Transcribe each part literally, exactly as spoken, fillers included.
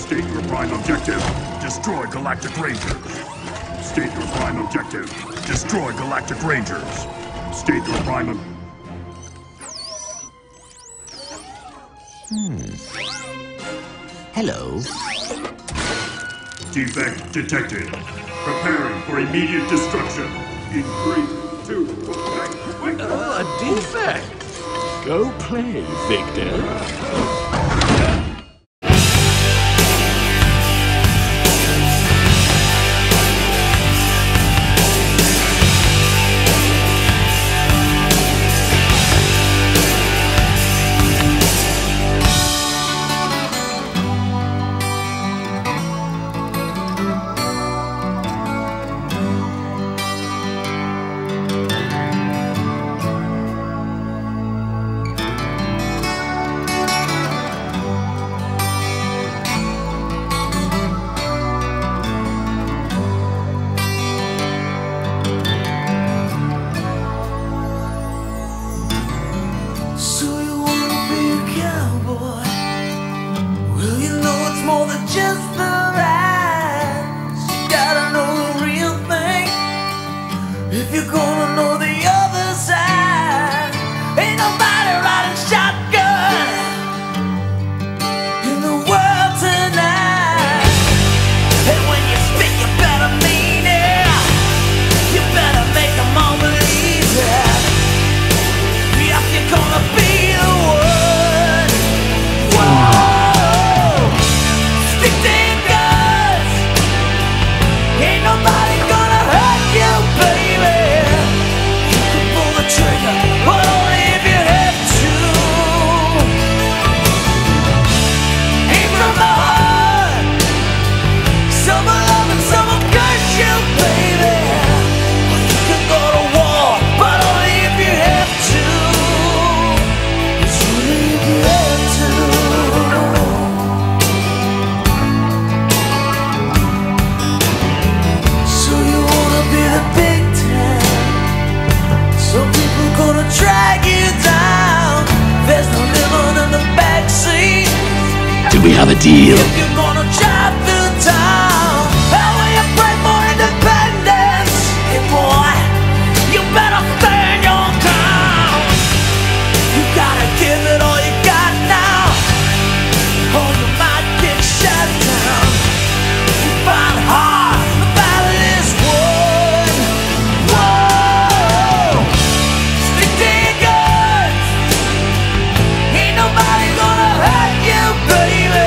State your prime objective. Destroy Galactic Rangers. State your prime objective. Destroy Galactic Rangers. State your prime ob- Hmm. Hello. Defect detected. Preparing for immediate destruction. In three, two, one, Uh, a defect. Go play, Victor. If you're gonna know the other side, ain't nobody riding shotgun in the world tonight. And when you speak, you better mean it. You better make them all believe it. If you're gonna be the one, whoa, stick to your guns. Ain't nobody gonna hurt you, baby. Do we have a deal? If you're gonna drive through town, how will you pray for independence? Hey boy, you better stand your ground. You gotta give it all you got now, or you might get shut down. You fight hard, the battle is won. Whoa, stick to your guns. Ain't nobody gonna hurt you, baby.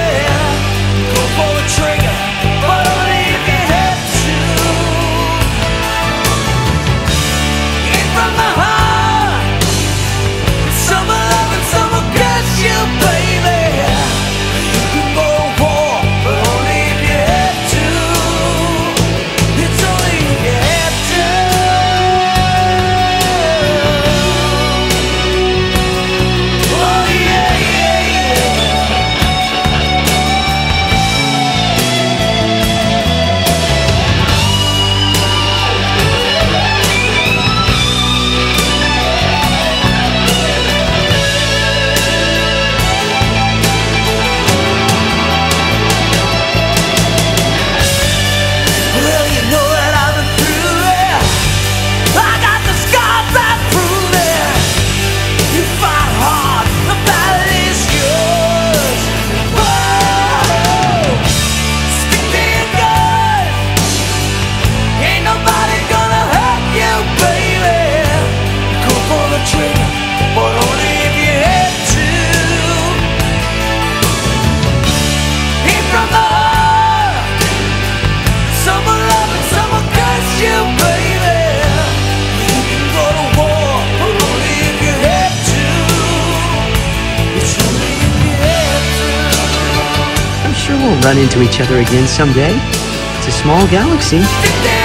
We'll run into each other again someday. It's a small galaxy.